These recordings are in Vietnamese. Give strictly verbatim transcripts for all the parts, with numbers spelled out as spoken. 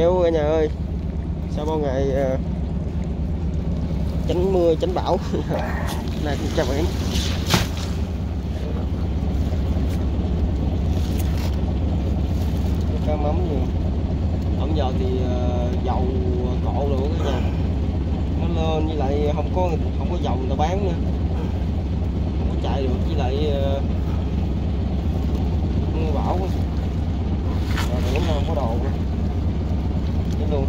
kéo cả nhà ơi, sau bao ngày uh, tránh mưa tránh bão này chào bạn. Cá mắm gì ổng giờ thì uh, dầu cộ rồi cả nhà, nó lên với lại không có không có dầu người ta bán nữa, không có chạy được, với lại uh, mưa bão quá rồi biển không có đồ nữa thế luôn.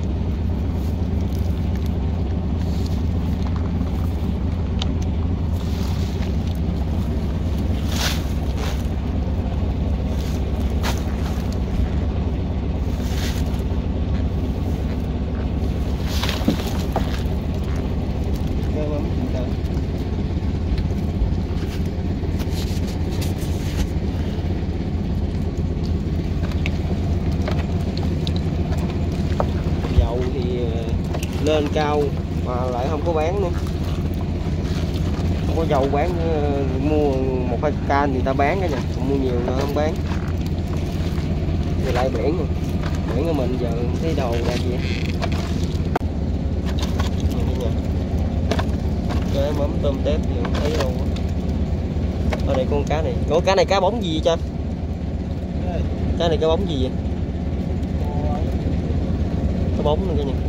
Lên cao mà lại không có bán nữa, không có dầu bán nữa. Mua một hai can người ta bán cả nhà, còn mua nhiều nữa không bán. Rồi lại biển rồi, biển của mình giờ không thấy đầu ra gì. Cái mắm tôm tép thì không thấy đâu. Ở đây con cá này, ủa cá này cá bóng gì vậy cho? Cá này cá bóng gì vậy? Cá bóng nữa cả nhà.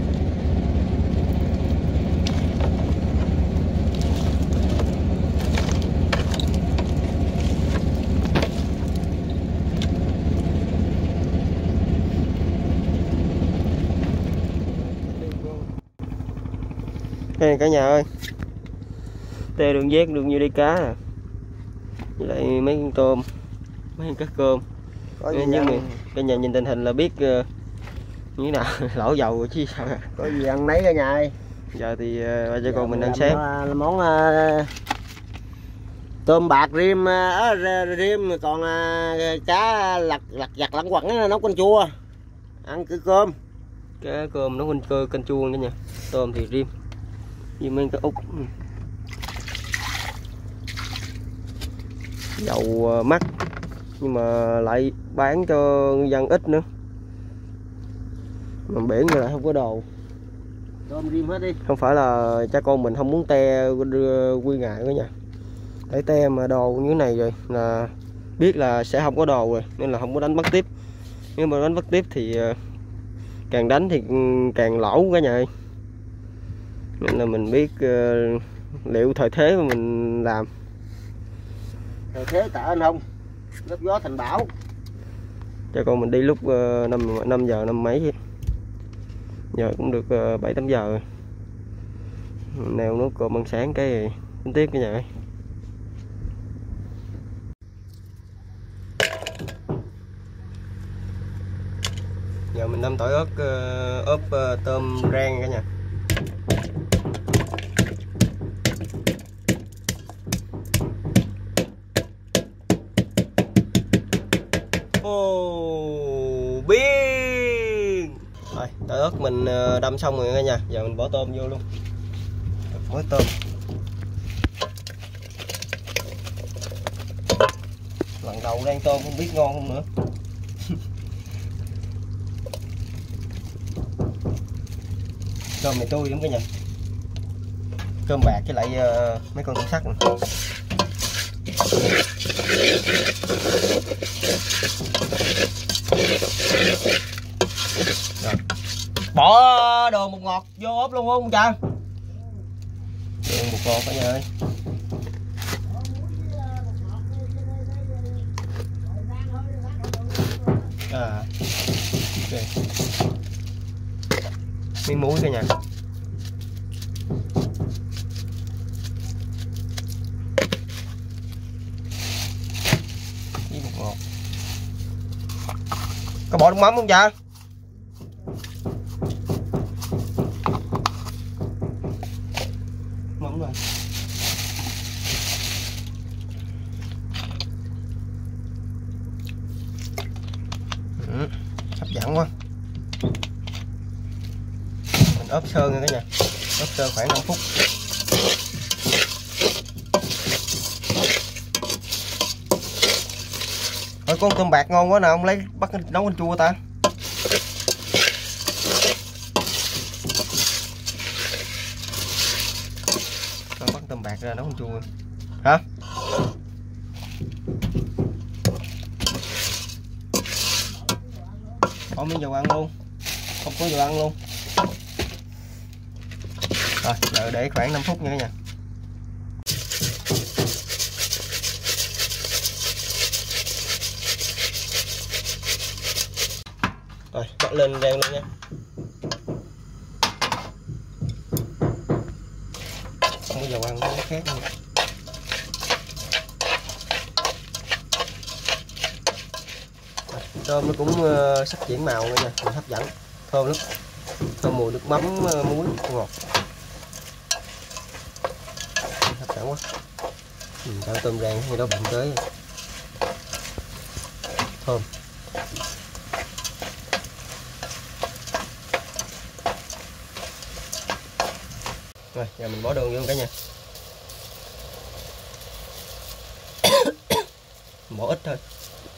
Đây cả nhà ơi, tê đường vét được nhiêu đây cá à, với lại mấy con tôm, mấy con cá cơm. Nhưng mà cả nhà nhìn tình hình là biết uh, như thế nào lỗ dầu rồi chứ sao. Có gì ăn nấy cả nhà ơi. Giờ thì uh, ba cha con mình ăn sáng món uh, tôm bạc rim uh, rim, còn uh, cá lặt lặt giặt lẳng quẩn nấu canh chua, ăn cứ cơm. Cá cơm nấu canh cơ canh chua cả nhà, tôm thì rim với mấy cái út. Dầu mắc nhưng mà lại bán cho dân ít nữa, mà biển lại không có đồ. Tôm rim hết đi. Không phải là cha con mình không muốn te quy ngại cả nhà, để te mà đồ như thế này rồi là biết là sẽ không có đồ rồi, nên là không có đánh bắt tiếp. Nếu mà đánh bắt tiếp thì càng đánh thì càng lỗ cả nhà ơi. Nên là mình biết uh, liệu thời thế mà mình làm. Thời thế tạ anh không, lớp gió thành bão. Cho con mình đi lúc uh, năm giờ năm mấy, giờ cũng được uh, bảy tám giờ rồi. Nèo nấu cơm ăn sáng cái tính tiếp cái nhà ơi. Giờ mình đâm tỏi ớt uh, ốp uh, tôm rang cả nhà. Ồ, biên. Rồi, tỏi ớt mình đâm xong rồi cả nhà. Giờ mình bỏ tôm vô luôn. Mới tôm. Lần đầu đang tôm không biết ngon không nữa. Cơm này tươi lắm cả nhà. Cơm bạc với lại uh, mấy con tôm sắt này. Rồi. Bỏ đồ bột ngọt vô ốp luôn không cha? Đồ bột ngọt cả nhà ơi. À, ok. Miếng muối cả nhà. Với bột ngọt. Có bỏ nước mắm không cha? Mắm rồi. Ừ, hấp dẫn quá. Mình ốp sơ nha cả nhà. Ốp sơ khoảng năm phút. Ôi con tôm bạc ngon quá nè, ông lấy bắt nấu canh chua ta. Con bắt tôm bạc ra nấu con chua hả? Có miếng dầu ăn luôn, không có dầu ăn luôn. Rồi giờ để khoảng năm phút nha cả nhà. Rồi bắt lên rang luôn nha. Không có dầu ăn nó khác nữa. Tôm nó cũng uh, sắp chuyển màu nữa nha, mình hấp dẫn, thơm lắm, thơm mùi nước mắm, uh, muối ngọt, hấp dẫn quá. Ừ, cho tôm rang như đó bụng tới, thơm. Rồi giờ mình bỏ đường vô cả nhà, bỏ ít thôi.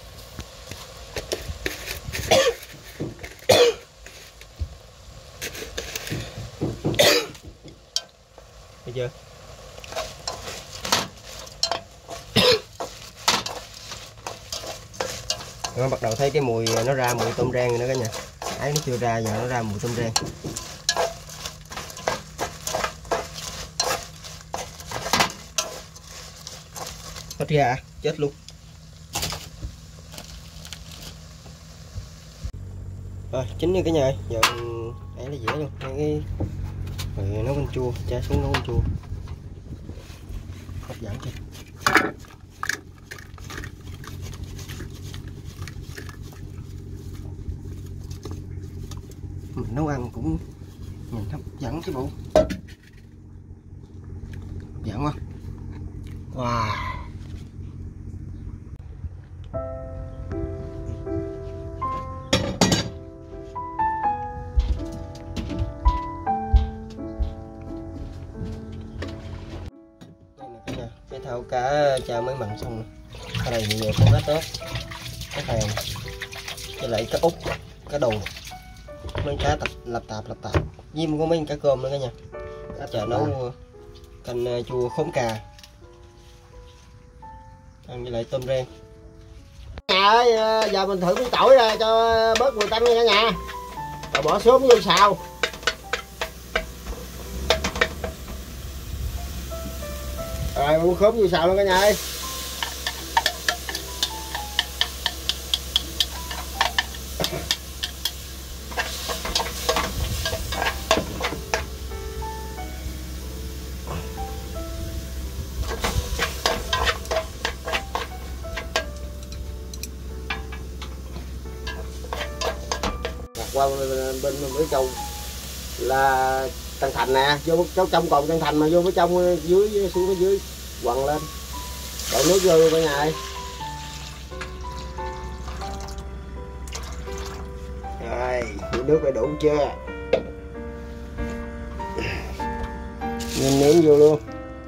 Thấy chưa? Nó bắt đầu thấy cái mùi nó ra mùi tôm rang rồi nữa cả nhà. Ấy nó chưa ra, giờ nó ra mùi tôm rang. Hết ra chết luôn. Rồi chín như cả nhà ơi, giờ ấy là dễ luôn. Cái rồi nấu canh chua, cha xuống nấu canh chua. Hấp dẫn chưa? Mình nấu ăn cũng nhìn hấp dẫn chứ bộ. Hấp dẫn quá. Wow. Cái thau cá cha mới mặn xong. Ở đây nhiều con cá tớp, cá phèn, với lại cá út, cá đù, mấy cá tập lập tạp lập tạp, với có mấy cá cơm nữa cả nhà. Cá chợ nấu canh chua khóm cà, ăn với lại tôm rang. Nhà ơi, giờ mình thử miếng tỏi ra cho bớt mùi tanh nha cả nhà. Rồi bỏ xốm vô xào. Rồi mua khóm vô xào luôn cả nhà ơi. Qua bên bên với châu là Tân Thành nè, vô cháu trong còn Tân Thành mà vô với trong dưới xuống phía dưới quằn lên, đổ nước vô luôn cả nhà ơi. Rồi nước phải đủ chưa, nêm nếm vô luôn.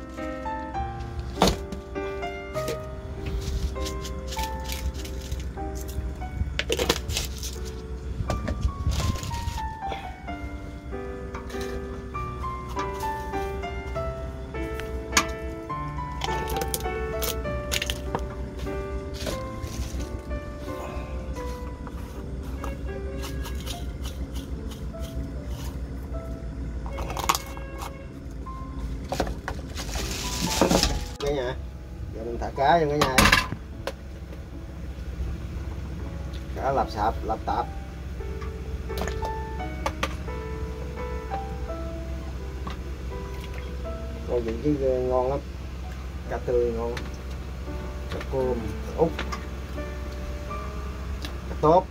Cả nhà, giờ mình thả cá vô cả nhà. Cá lạp sạp, lạp tạp. Coi vị chứ ngon lắm. Cá tươi ngon. Cá cơm, cá út. Cá tốp.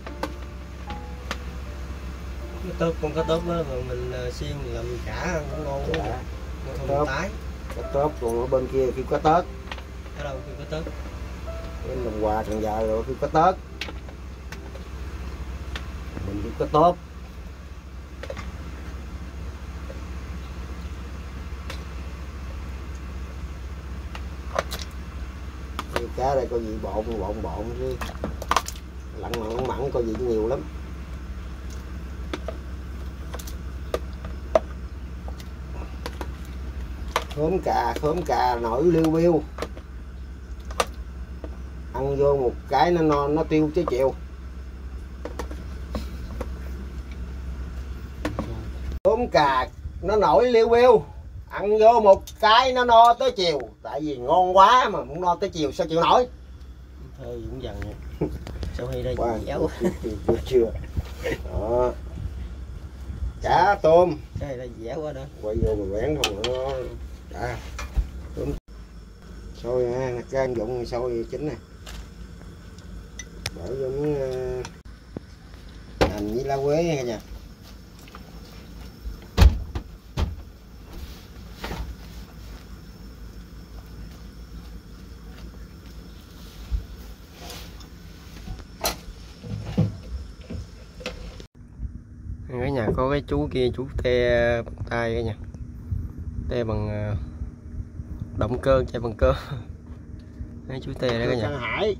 Cá tốp, con cá tốp đó mà mình xiên làm chả cũng ngon quá. Dạ. Không tốp. Tái. Cá tốp, còn ở bên kia kêu cá tớt. Ở đâu kêu cá tớt? Bên Đồng Hòa, Cần Giờ rồi kêu cá tớt. Mình kêu cá tốp. Cá đây có gì bộn bộn bộn chứ lặn mặn mặn có gì nhiều lắm. Khóm cà, khóm cà nổi liêu biêu. Ăn vô một cái nó no, nó tiêu chứ chịu. Khóm cà nó nổi liêu biêu. Ăn vô một cái nó no tới chiều. Tại vì ngon quá mà muốn no tới chiều sao chịu nổi. Thôi cũng dần vậy. Sao hay đây Wow, dẻo. chưa, chưa, chưa. Đó. Chả tôm. Cái này dẻo quá đó. Quay vô mình bén không nó đã. Xôi ha, cái ăn dụng xôi chín nè. Bỏ vô miếng hành với lá quế nha cả nhà. Cái nhà có cái chú kia, chú te tay cả nhà, te bằng động cơ, chạy bằng cơ. Cái chú te đó cả nhà. Hải.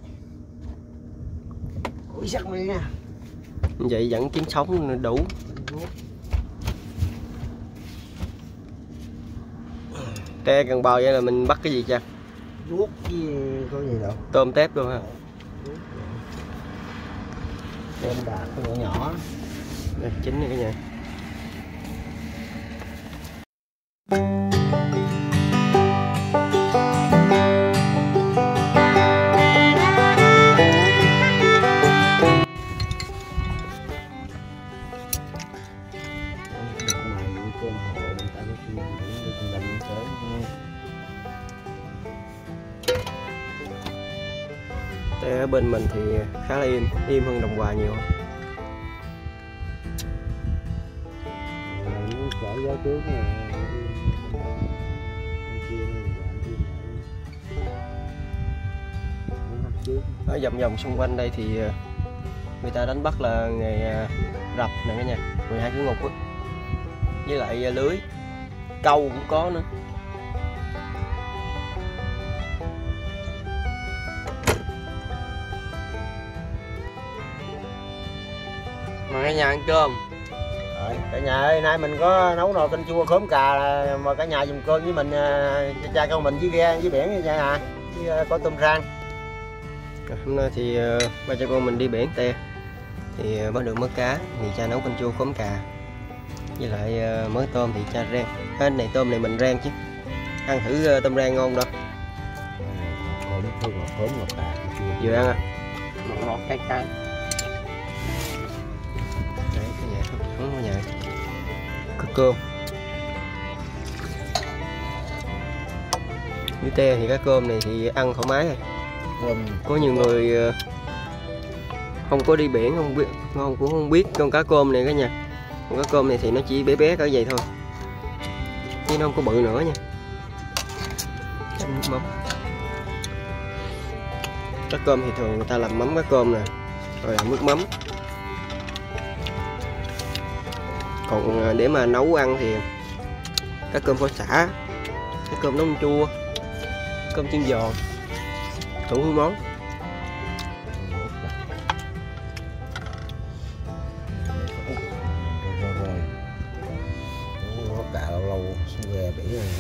Ui sắc đi nha. Vậy vẫn kiếm sống đủ. Te cần bò vậy là mình bắt cái gì cha? Ruốc với có gì đâu. Tôm tép luôn ha. Tôm đạt nhỏ nhỏ. Đây, chín này cả nhà. Te ở bên mình thì khá là im, im hơn Đồng Hòa nhiều. Chở gió trước nè. Ở vòng vòng xung quanh đây thì người ta đánh bắt là nghề rập nè cả nhà, mười hai cái ngục á, với lại lưới câu cũng có nữa. Mà cả nhà ăn cơm. Rồi, cả nhà ơi, nay mình có nấu nồi canh chua khóm cà, mà cả nhà dùng cơm với mình, cha cha con mình với ghe với biển nha nha, với có tôm rang. Hôm nay thì ba cha con mình đi biển te thì bắt được mớ cá thì cha nấu canh chua khóm cà, với lại mớ tôm thì cha rang. Cái này tôm này mình rang chứ, ăn thử tôm rang ngon đâu. Vừa ăn à, ngọt ngọt cay cay. Đấy, cái nhà hấp dẫn cả nhà. Có cơm. Với te thì cái cơm này thì ăn thoải mái rồi. Cơm. Có nhiều người không có đi biển không biết, không cũng không biết con cá cơm này cả nhà. Con cá cơm này thì nó chỉ bé bé cỡ vậy thôi, chứ nó không có bự nữa nha. Chấm nước mắm. Cá cơm thì thường người ta làm mắm cá cơm nè, rồi làm nước mắm. Còn để mà nấu ăn thì cá cơm kho xả, cá cơm nấu chua, cơm chiên giòn, đủ thứ món. Nó cà lâu lâu xuống ghe biển này.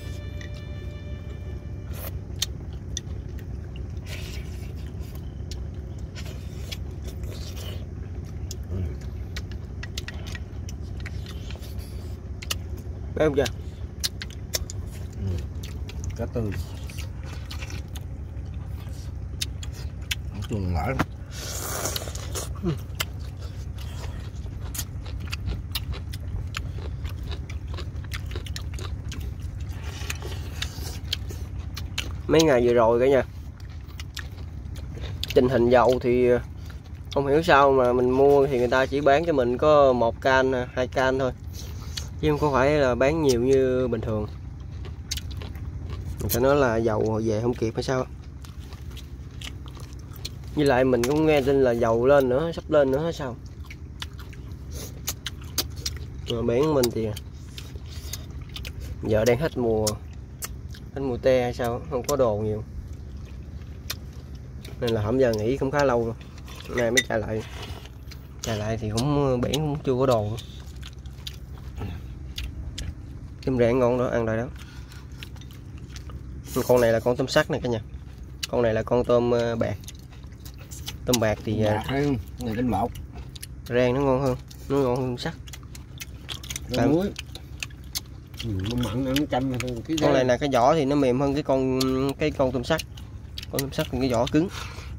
Thấy không cha? Ừ. Cá tươi. Chuồng lỡ. Ừ. Mấy ngày vừa rồi cả nhà, tình hình dầu thì không hiểu sao mà mình mua thì người ta chỉ bán cho mình có một can, hai can thôi, chứ không có phải là bán nhiều như bình thường. Người ta nói là dầu về không kịp hay sao. Với lại mình cũng nghe tin là dầu lên nữa, sắp lên nữa hay sao. Mà biển của mình thì giờ đang hết mùa, hết mùa te hay sao, không có đồ nhiều, nên là hôm giờ nghỉ cũng khá lâu rồi. Nay mới trả lại, trả lại thì cũng biển cũng chưa có đồ. Tôm rang ngon đó, ăn rồi đó. Con này là con tôm sắt này cả nhà. Con này là con tôm bạc. Tôm bạc thì bạc hơn, này tinh bột. Rang nó ngon hơn, nó ngon hơn sắt. Cái muối. Ừ, nó mặn nó chanh cái con này là cái vỏ thì nó mềm hơn cái con cái con tôm sắt. Con tôm sắt thì cái vỏ cứng.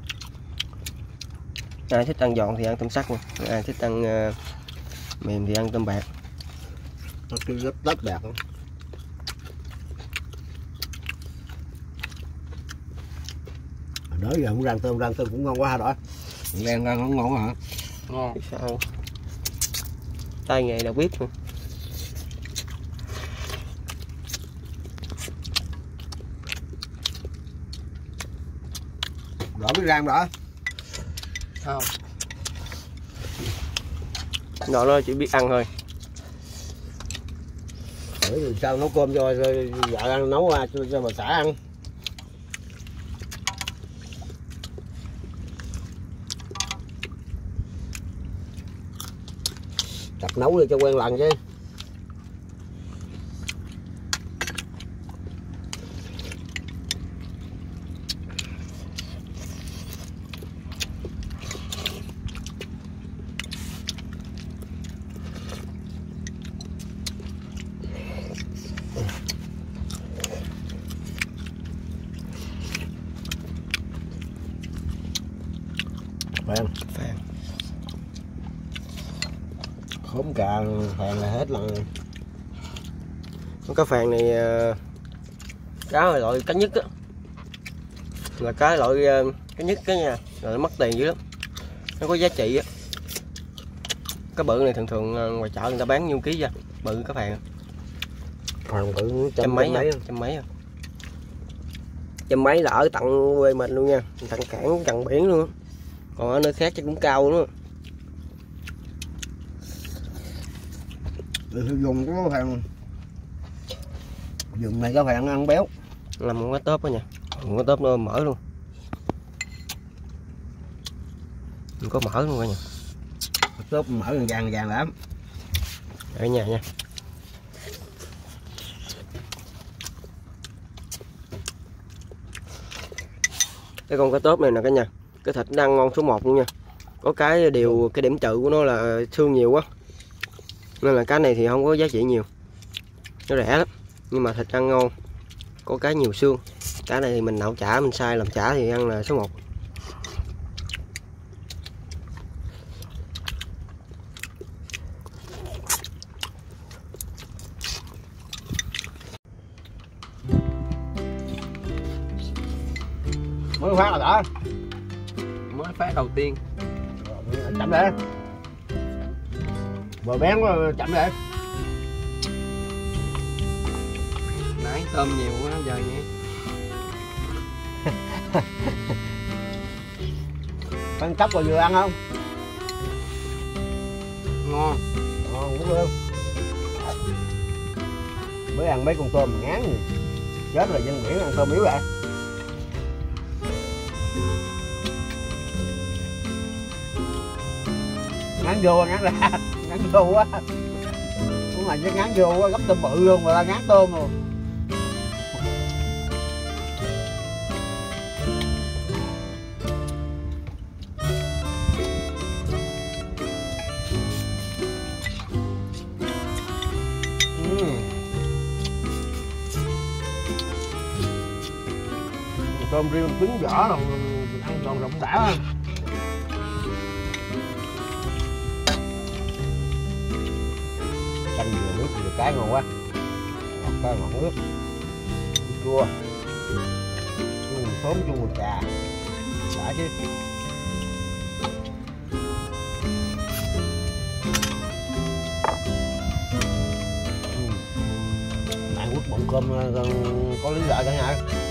Ai thích ăn giòn thì ăn tôm sắt nha, ai thích ăn uh, mềm thì ăn tôm bạc. Nó cứ rất đất bạc lắm. Đó giờ cũng rang tôm, rang tôm cũng ngon quá hả đó. Rang rang cũng ngon hả? Ngon. Sao? Tay nghề đâu biết luôn. Rõ biết rang rõ. Không. Nó nó chỉ biết ăn thôi. Bởi vì sao nấu cơm cho vợ ăn, nấu cho, cho bà xã ăn. Tập nấu đi cho quen lần chứ. Phèn, phèn. Khóm cà phèn là hết lần. Cá phèn này cá là loại cá nhất á, là cá loại cá nhất cái nha, rồi nó mất tiền dữ lắm, nó có giá trị á. Cá bự này thường thường ngoài chợ người ta bán nhiêu ký ra, bự cá phèn. Phèn bự trăm, trăm mấy, mấy, trăm mấy, trăm mấy là ở tận quê mình luôn nha, tận cảng gần biển luôn á. Còn ở nơi khác chắc cũng cao nữa. Dùng cái phèn, dùng này cá phèn ăn béo. Làm một cái tớp đó nha, một cái tớp nó mỡ luôn, không có mỡ luôn cả nhà. Tớp mỡ vàng vàng vàng lắm. Ở nhà nha. Cái con cá tớp này nè cả nhà, cái thịt nó ăn ngon số một luôn nha. Có cái điều cái điểm trừ của nó là xương nhiều quá, nên là cái này thì không có giá trị nhiều, nó rẻ lắm nhưng mà thịt ăn ngon. Có cái nhiều xương. Cái này thì mình nấu chả, mình xay làm chả thì ăn là số một. Mới phát là đã. Mới phát đầu tiên. Chậm lại. Bờ bén quá, chậm lại. Nãy tôm nhiều quá giờ nhé. Ăn cắp rồi vừa ăn không? Ngon. Ngon cũng luôn. Mới ăn mấy con tôm ngán gì. Chết rồi, dân biển ăn tôm yếu vậy. Ngán vô, ngán ra, ngán vô quá. Cũng là ngán vô quá, gấp tôm bự luôn mà là ngán tôm rồi. Tôm riêu cứng vỏ rồi ăn giòn rộng đã. Canh vừa nước vừa cái ngon quá, ngọt cái ngọt nước, chua, chua xốm chua trà, đã chứ. Bạn quất bụng cơm có lý lợi cả nhà.